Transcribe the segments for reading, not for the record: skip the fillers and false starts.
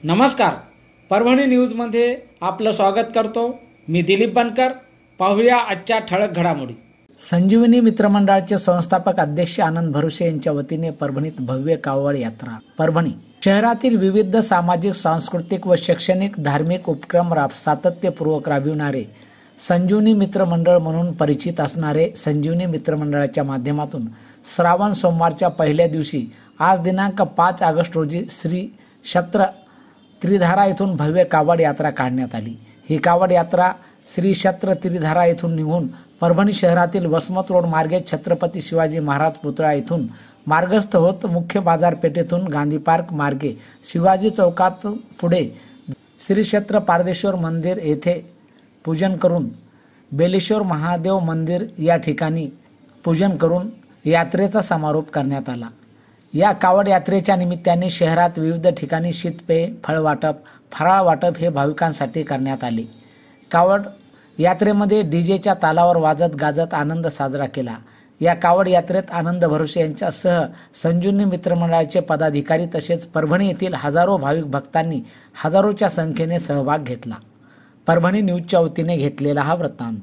नमस्कार, परभणी न्यूजमध्ये आपलं स्वागत करतो। मी दिलीप बनकर। पाहूया आजच्या ठळक घडामोडी। संजीवनी मित्रमंडळाचे संस्थापक अध्यक्ष आनंद भरुसे यांच्या वतीने परभणीत भव्य कावड यात्रा। परभणी शहरातील विविध सामाजिक, सांस्कृतिक व शैक्षणिक धार्मिक उपक्रम सातत्यपूर्वक राबविणारे संजीवनी मित्रमंडळ म्हणून परिचित असणारे संजीवनी मित्रमंडळाच्या माध्यमातून श्रावण सोमवारच्या पहिल्या दिवशी आज दिनांक 5 ऑगस्ट रोजी श्री क्षेत्र त्रिधारा येथून भव्य कावड यात्रा काढण्यात आली। ही कावड यात्रा श्री क्षेत्र त्रिधारा येथून निघून परभणी शहरातील वसमत रोड मार्गे छत्रपती शिवाजी महाराज पुतळा येथून मार्गस्थ होत मुख्य बाजारपेठेतून गांधी पार्क मार्गे शिवाजी चौकात पुढे श्री क्षेत्र पारदेश्वर मंदिर येथे पूजन करून बेलेश्वर महादेव मंदिर या ठिकाणी पूजन करून यात्रेचा समारोप करण्यात आला। या कावड यात्रेच्या निमित्ताने शहरात विविध ठिकाणी शीतपेय, फराळ वाटप हे भाविकांसाठी करण्यात आले। कावड यात्रेमध्ये डीजेच्या तालावर वाजत गाजत आनंद साजरा केला। या कावड यात्रेत आनंद भरुसे यांच्यासह संजीवनी मित्रमंडळाचे पदाधिकारी तसेच परभणी येथील हजारो भाविक भक्तांनी हजारोच्या संख्येने सहभाग घेतला। परभणी न्यूजच्या वतीने घेतलेला हा वृत्तांत।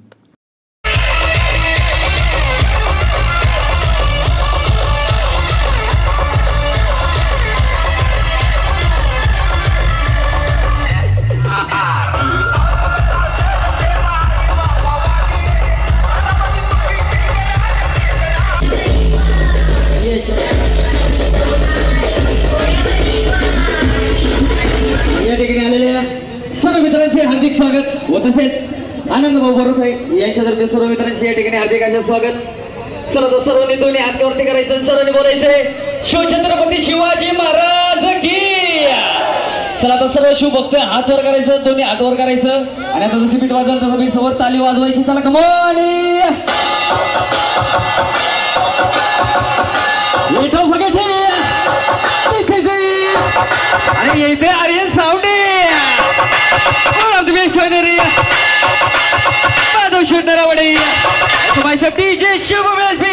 या ठिकाणी आलेल्या सर्व मित्रांचे हार्दिक स्वागत व तसेच आनंद भाऊ भरुसे यांच्यातर्फे सर्व मित्रांचे या ठिकाणी हार्दिक असे स्वागत। सर्वांनी दोन्ही हात वरती करायचं, सर्वांनी बोलायचंय शिवछत्रपती शिवाजी महाराज की। चला आता सर्व शिवभक्त हात वर करायचं, दोन्ही हात वर करायचं आणि आता जसं बीट वाजवलं तसं बीट सोबत ताली वाजवायची। चला कमॉन आणि येथे आर्यन सावडे माधव शेटरावडे तुम्हाला डीजे शुभ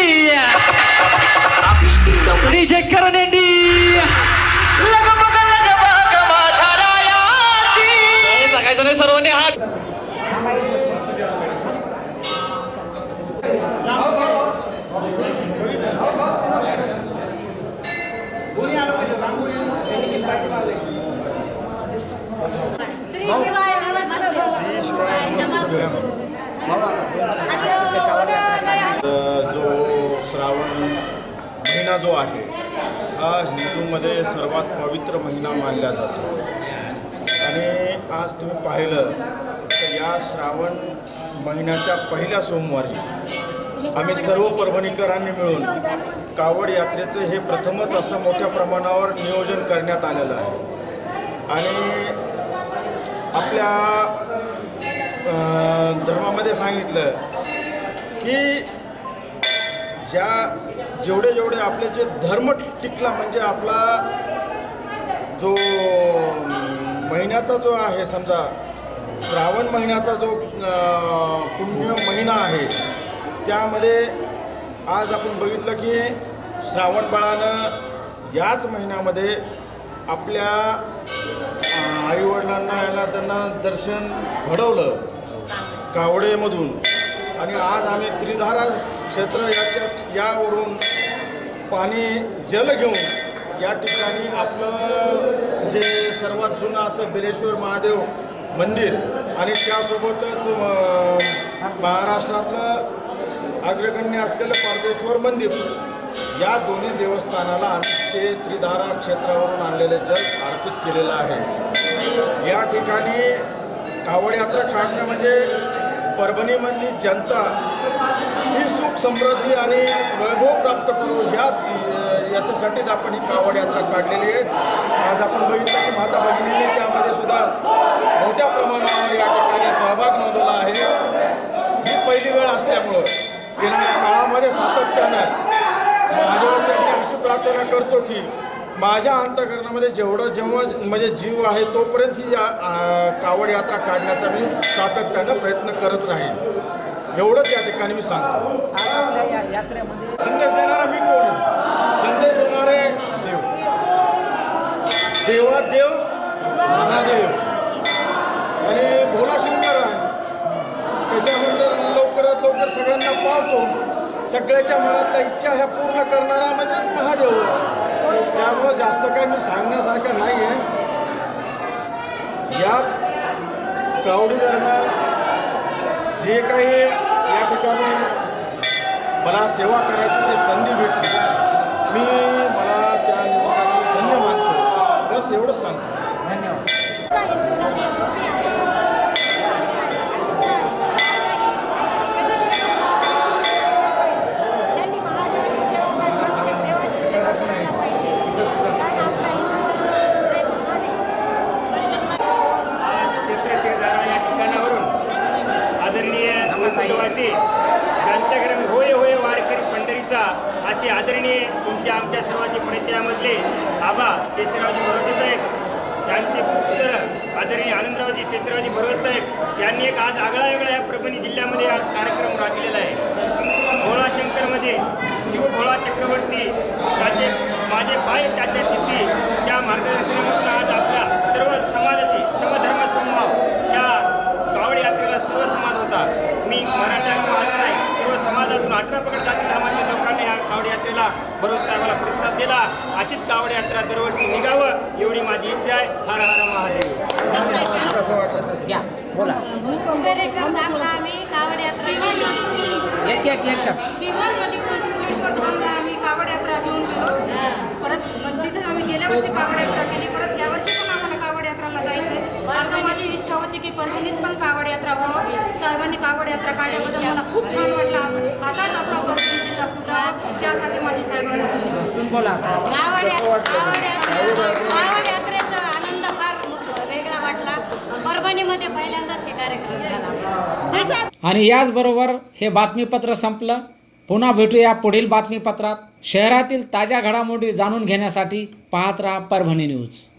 डीजे करनेंडी सकाळचं नाही सर्वांनी हात जो श्रावण महिना जो आहे हा हिंदूमध्ये सर्वात पवित्र महिना मानला जातो आणि आज तुम्ही पाहिलं तर या श्रावण महिन्याच्या पहिल्या सोमवारी आम्ही सर्व परभणीकरांनी मिळून कावड यात्रेचं हे प्रथमच असं मोठ्या प्रमाणावर नियोजन करण्यात आलेलं आहे। आणि आपल्या धर्मामध्ये सांगितलं की जेवढे आपले जे धर्म टिकला म्हणजे आपला जो महिन्याचा जो आहे समजा श्रावण महिन्याचा जो पुण्य महिना आहे त्यामध्ये आज आपण बघितलं की श्रावण बाळानं याच महिन्यामध्ये आपल्या आईवडिलांना त्यांना दर्शन घडवलं कावडेमधून आणि आज आम्ही त्रिधारा क्षेत्र यावरून पाणी जल घेऊन या ठिकाणी आपलं जे सर्वात जुनं असं बेलेश्वर महादेव मंदिर आणि त्यासोबतच महाराष्ट्रातलं अग्रगण्य असलेलं पारदेश्वर मंदिर या दोन्ही देवस्थानाला आम्ही ते त्रिधारा क्षेत्रावरून आणलेले जल अर्पित केलेलं आहे। या ठिकाणी कावड यात्रा काढणं म्हणजे परभणीमधली जनता ही सुख समृद्धी आणि वैभव प्राप्त करू याच्यासाठीच आपण ही कावड यात्रा काढलेली आहे। आज आपण बघितलं की माता भगिनींनी त्यामध्ये सुद्धा मोठ्या प्रमाणावर या ठिकाणी सहभाग नोंदवला आहे। ही पहिली वेळ असल्यामुळं येणाऱ्या काळामध्ये सातत्यानं महादेवाच्या मी अशी प्रार्थना करतो की माझ्या अंतःकरणामध्ये जेव्हा म्हणजे जीव आहे तोपर्यंत ही कावड यात्रा काढण्याचा मी सातत्यानं प्रयत्न करत राहील, एवढंच या ठिकाणी मी सांगतो। संदेश देणारा मी कोण? संदेश देणारे देव, देवादेव महादेव आणि भोलाशंकर आहे. त्याच्यानंतर लवकरात लवकर सगळ्यांना पावतो. सगळ्याच्या मनातल्या इच्छा ह्या पूर्ण करणारा म्हणजेच महादेव आहे. त्यामुळं जास्त काही मी सांगण्यासारखं नाही आहे. याच कावडी दरम्यान जे काही या ठिकाणी मला सेवा करायची जी संधी भेटली, मला त्या निमित्ताने धन्य मानतो. बस एवढंच सांगतो. धन्यवाद. हिंदू धर्म जो भी आहे त्यांनी महादेवाची सेवा पाहिजे, प्रत्येक देवाची सेवा करायला पाहिजे, कारण आपला हिंदू धर्म लय महान आहे. आज क्षेत्र तीर्थधारा या ठिकाणावरून आदरणीय वैकुंठवासी ज्यांच्या घरी होय होय वारकरी पंढरीचा असे आदरणीय तुमच्या आमच्या सर्वांचे परिचयामधले आबा शेषरावजी भरोसे साहेब, त्यांचे पुत्र आदरणीय आनंदरावजी शेषरावजी भरोसे साहेब यांनी एक आज आगळा वेगळा या परभणी जिल्ह्यामध्ये आज कार्यक्रम राबविलेला आहे. भोळाशंकरमध्ये शिवभोळा चक्रवर्ती त्याचे माझे पाय त्याच्या चित्ती त्या मार्गदर्शनामधून आज आपल्या सर्व समाजाची समधर्म समभाव ह्या कावड यात्रेला सर्व समाज होता. मी मराठा किंवा असं नाही, सर्व समाजातून 18 पगड जाती धर्माच्या लोकांनी ह्या कावड यात्रेला भरोसे साहेबाला प्रतिसाद दिला. अशीच कावड यात्रा दरवर्षी निघावं एवढी माझी इच्छा आहे. हर हर महादेव. कसं वाटलं तसं या बोला. कुंभेश्वर धामला आम्ही कावड यात्रा सिव्हरमधून कुंभेश्वर धामला आम्ही कावड यात्रा घेऊन गेलो. परत तिथं आम्ही गेल्या वर्षी कावड यात्रा केली. परत यावर्षी पण आम्हाला कावड यात्राला जायचं असं माझी इच्छा होती की परभणीत पण कावड यात्रा व्हावं. साहेबांनी कावड यात्रा काढल्याबद्दल मला खूप छान वाटलं. असाच आपला परभणी जिल्हा सुधारावा त्यासाठी माझी साहेबांना बोला. कावड यात्रेचा आनंद फार वेगळा वाटला. परभणीमध्ये पहिल्यांदाच हे कार्यक्रम झाला. आणि याचबरोबर हे बातमीपत्र संपलं. पुन्हा भेटूया पुढील बातमीपत्रात. शहरातील ताज्या घडामोडी जाणून घेण्यासाठी पाहत रहा परभणी न्यूज.